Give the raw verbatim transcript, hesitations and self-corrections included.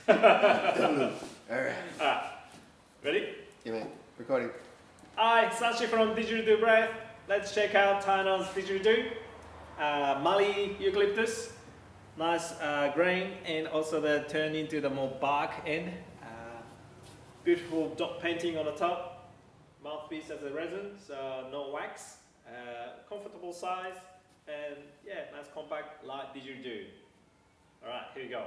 Alright. Alright, ready? Yeah, mate. Recording. Hi, Sashi from DidgeridooBreath. Let's check out Tynon's Didgeridoo. Uh, Mali eucalyptus, nice uh, grain, and also the turn into the more bark end. Uh, beautiful dot painting on the top. Mouthpiece as a resin, so no wax. Uh, comfortable size, and yeah, nice compact light didgeridoo. Alright, here we go.